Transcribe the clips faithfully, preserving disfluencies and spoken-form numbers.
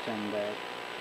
return back.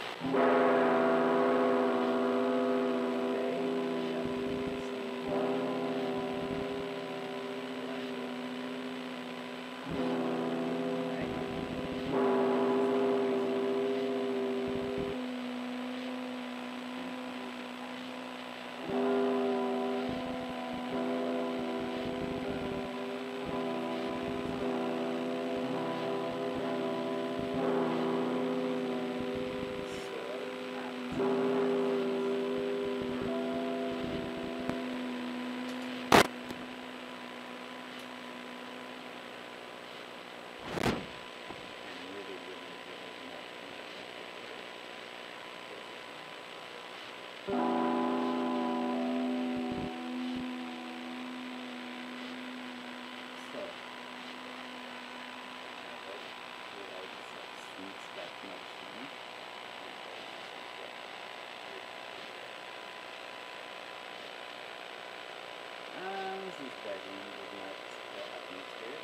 This version is not the atmosphere,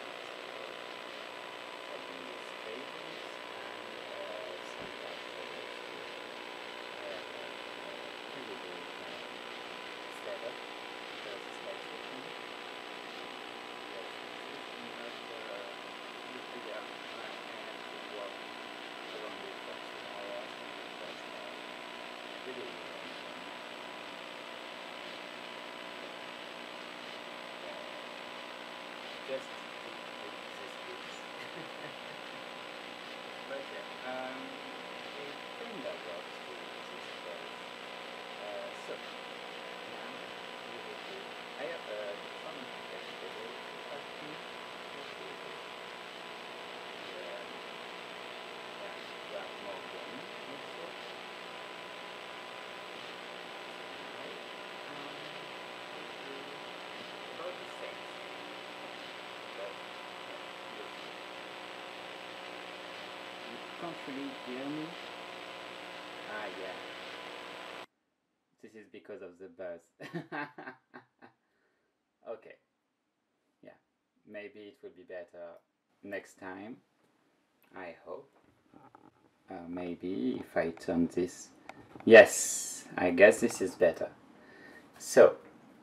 it's uh, these cables and uh, some factors to have a really good um, setup for the space station. Yes, system has uh, you figure out I have to walk around it for two hours and that's uh, really good. Just to take this piece. But yeah, um, it kind of works to this place. Uh, so, now we will do. I have uh, some vegetable to yeah, yeah, grab more game also. So now, um, about the same thing. But, yeah, you can't really hear me. Ah, yeah. This is because of the buzz. Okay. Yeah. Maybe it will be better next time. I hope. Uh, maybe if I turn this. Yes, I guess this is better. So.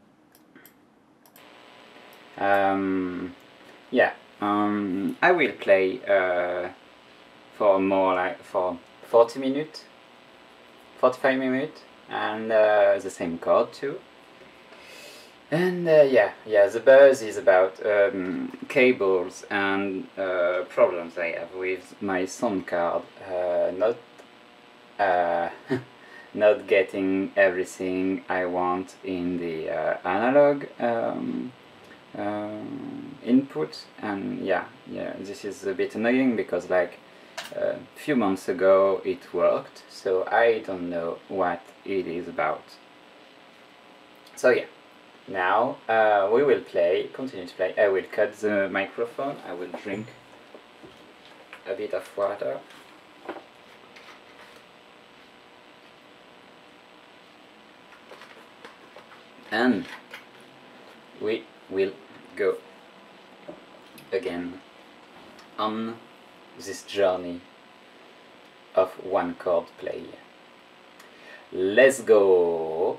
Um, yeah. Um, I will play uh, for more like for forty minutes, forty-five minutes, and uh, the same chord too. And uh, yeah, yeah, the buzz is about um, cables and uh, problems I have with my sound card, uh, not uh, not getting everything I want in the uh, analog um, um, input, and yeah, yeah, this is a bit annoying because like a few months ago it worked, so I don't know what it is about. So yeah. Now uh, we will play, continue to play. I will cut the microphone, I will drink a bit of water. And we will go again on this journey of one chord play. Let's go!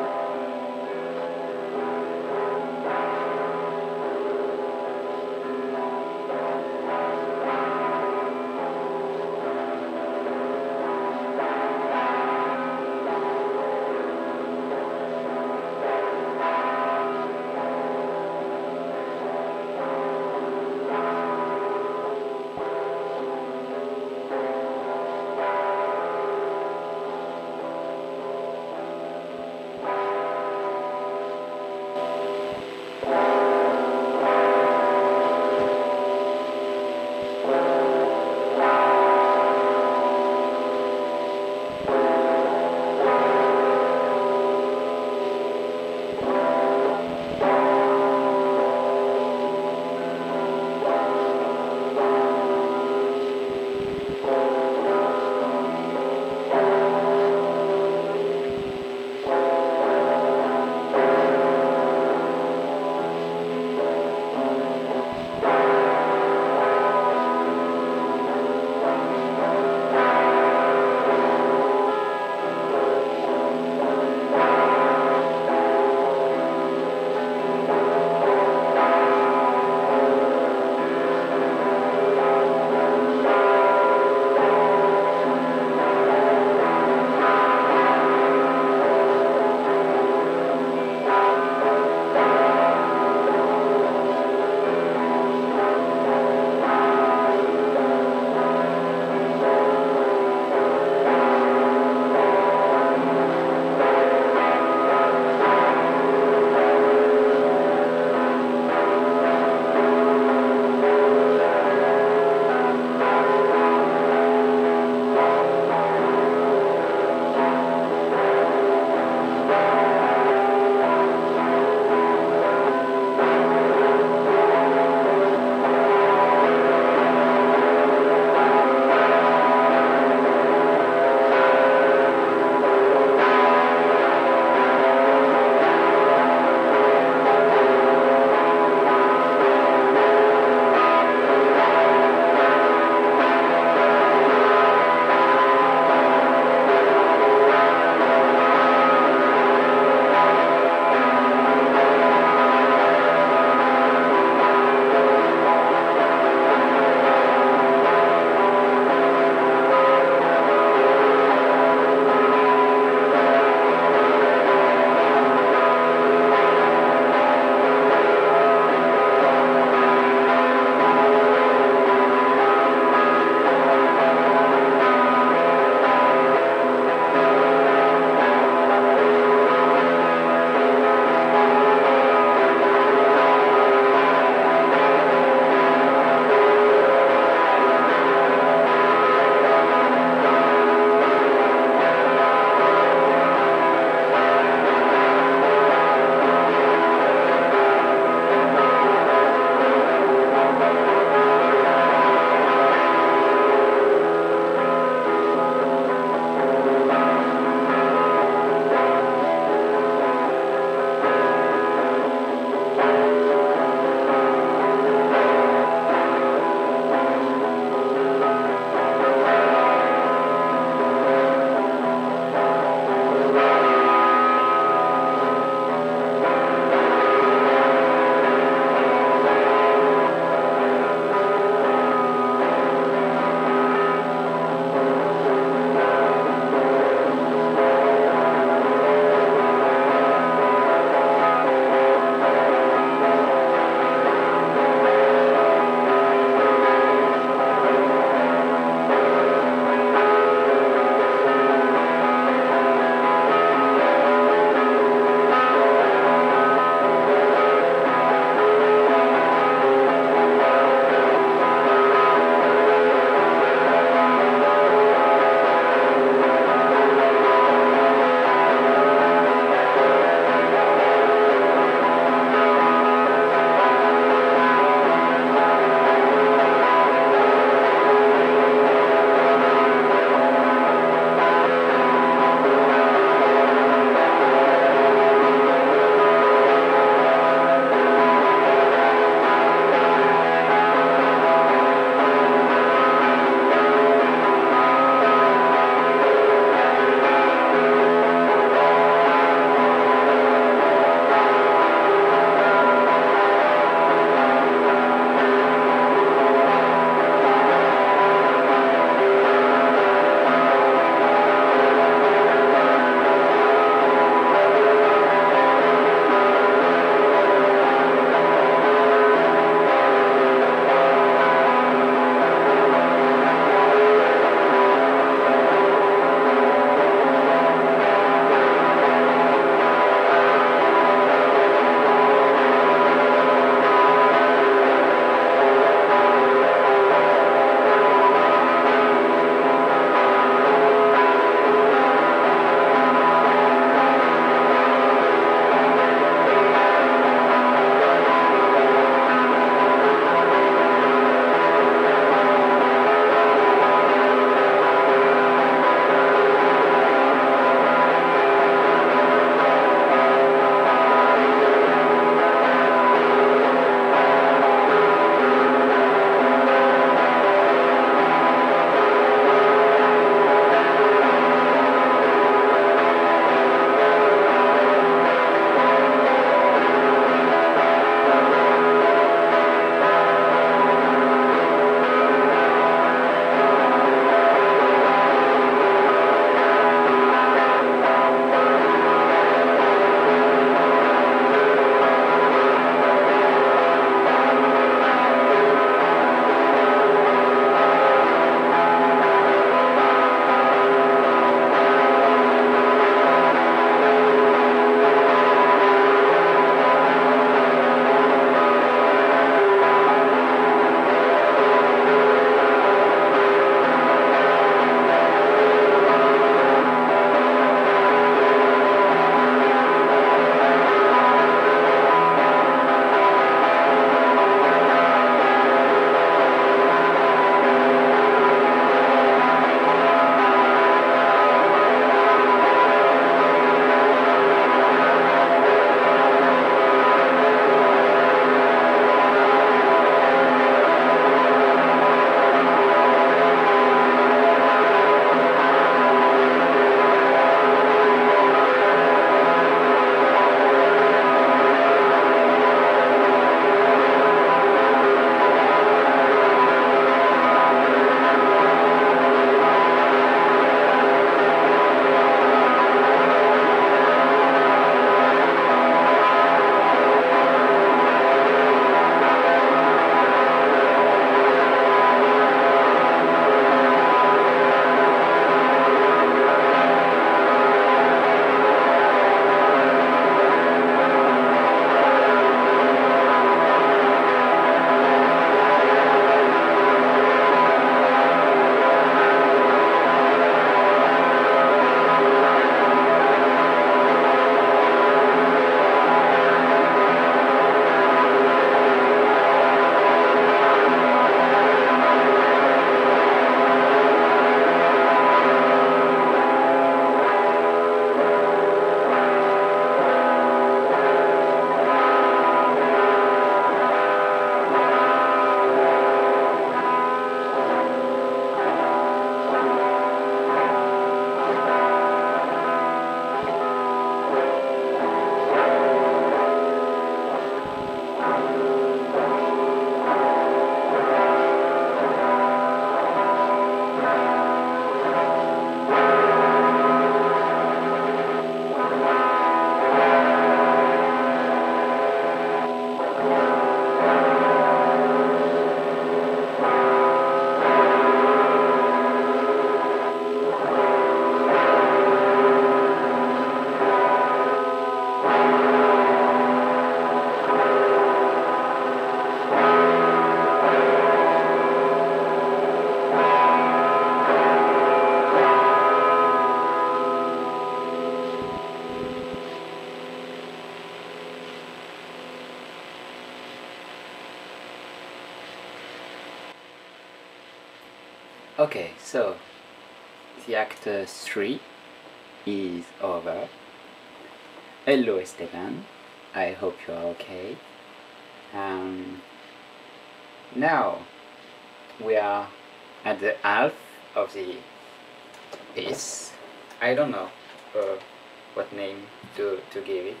Okay, so the act uh, three is over. Hello Esteban, I hope you are okay. Um, now we are at the half of the piece. I don't know uh, what name to, to give it.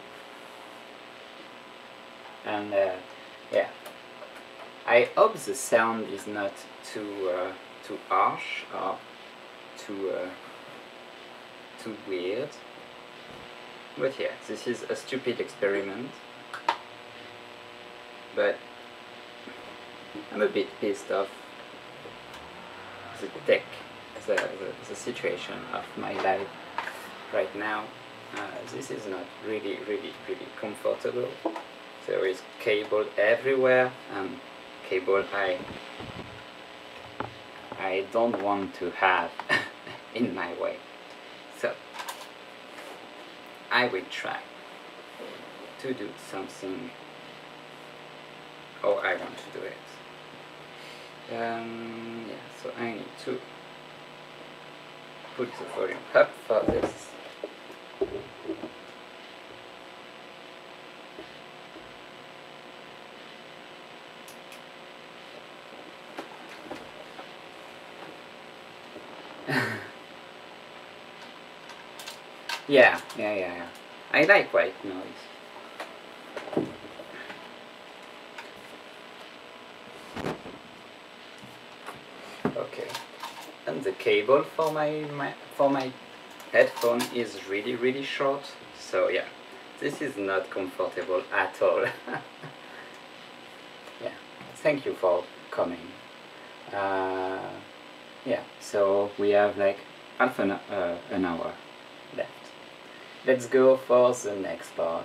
And uh, yeah, I hope the sound is not too uh, too harsh or too uh, too weird. But yeah, this is a stupid experiment. But I'm a bit pissed off the tech, the, the, the situation of my life right now. Uh, this is not really, really, really comfortable. There is cable everywhere, and cable I I don't want to have in my way. So I will try to do something. Oh, I want to do it. Um, yeah, so I need to put the volume up for this. yeah, yeah, yeah, yeah. I like white noise. Okay, and the cable for my, my for my headphone is really really short, so yeah, this is not comfortable at all. Yeah, thank you for coming. Uh, yeah, so we have like half an, uh, an hour left. Let's go for the next part.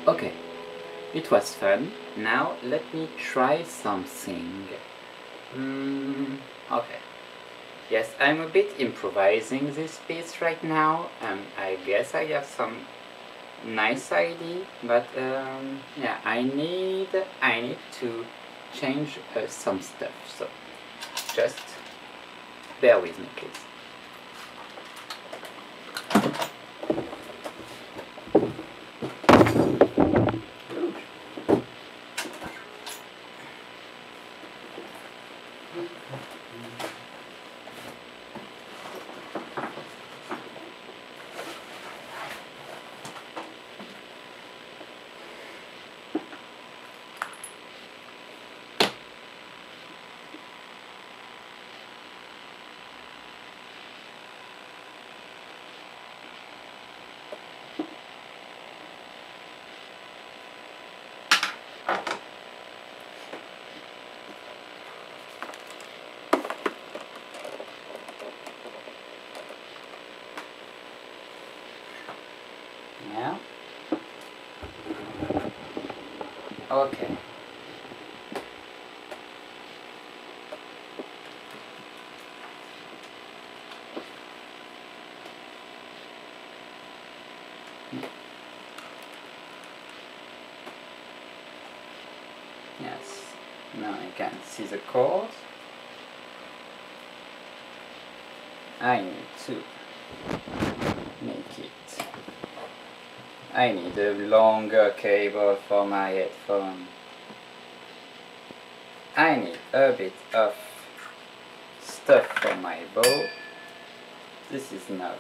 Okay, it was fun. Now let me try something. Mm, okay. Yes, I'm a bit improvising this piece right now, and I guess I have some nice idea, but um, yeah, I need I need to change uh, some stuff. So just bear with me, please. Yeah. Okay. Yes. Now I can see the chords. I need to make it. I need a longer cable for my headphone. I need a bit of stuff for my bow. This is not.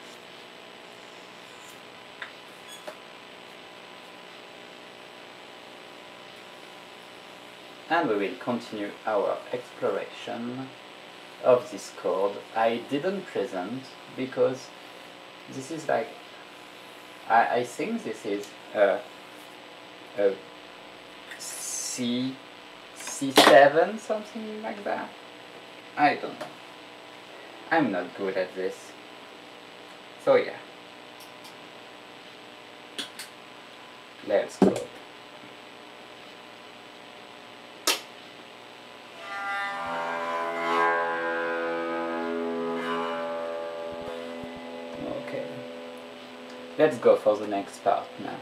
And we will continue our exploration of this chord. I didn't present because this is like, I, I think this is a, a C, C seven, something like that. I don't know. I'm not good at this. So yeah. Let's go. Okay. Let's go for the next part now.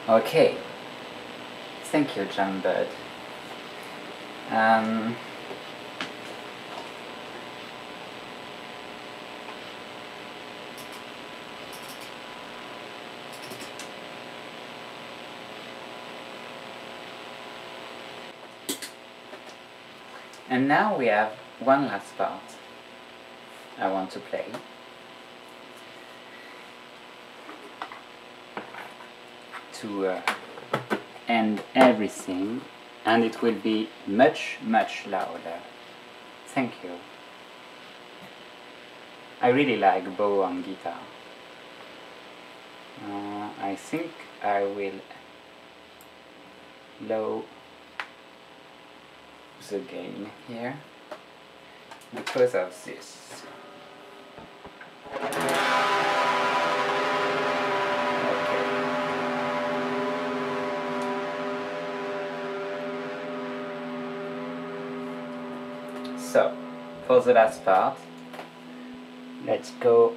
Okay. Thank you, John Bird. Um, and now we have one last part I want to play. To uh, end everything, and it will be much, much louder. Thank you. I really like bow on guitar. Uh, I think I will low the gain here because of this. So, for the last part, let's go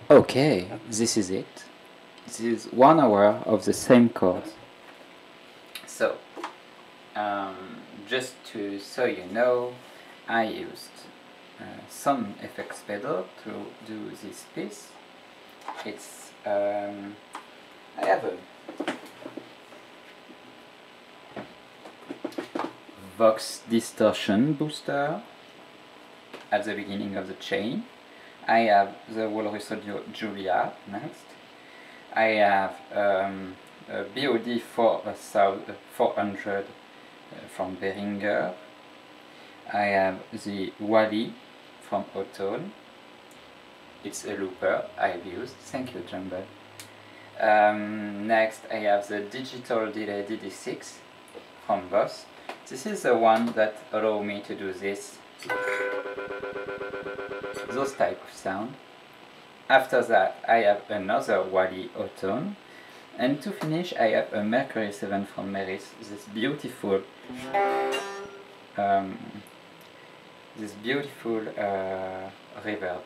Okay, this is it. This is one hour of the same chords. So, um, just to so you know, I used uh, some effects pedal to do this piece. It's um, I have a Vox distortion booster at the beginning of the chain. I have the Walrus Audio Julia next. I have um, a B O D four hundred uh, from Behringer. I have the Wally from Autone. It's a looper I've used. Thank you, Jumbo. Um, next, I have the Digital Delay D D six from Boss. This is the one that allow me to do this, those type of sound. After that, I have another Wally Autone, and to finish, I have a Mercury seven from Meris. This beautiful, um, this beautiful uh, reverb.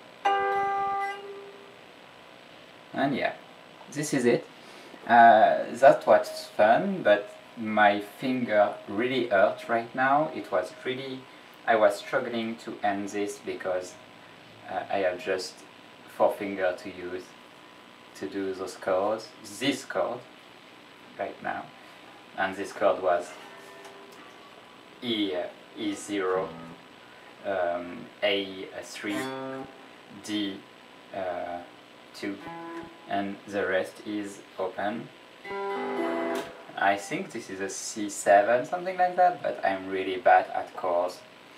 And yeah, this is it. Uh, that was fun, but my finger really hurt right now. It was really, I was struggling to end this because uh, I have just four fingers to use to do those chords, this chord right now, and this chord was E, E zero, um, A three, D uh, two, and the rest is open. I think this is a C seven, something like that, but I'm really bad at chords.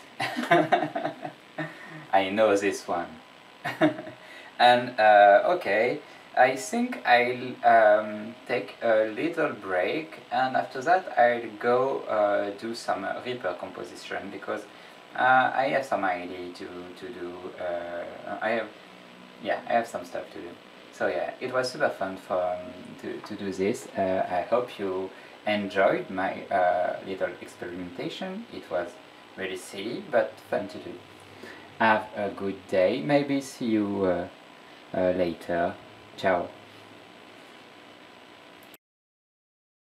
I know this one. And uh, okay, I think I'll um, take a little break, and after that I'll go uh, do some uh, Reaper composition, because uh, I have some idea to, to do, uh, I have, yeah, I have some stuff to do. So yeah, it was super fun for, um, to, to do this. Uh, I hope you enjoyed my uh, little experimentation. It was really silly, but fun to do. Have a good day. Maybe see you uh, uh, later. Ciao.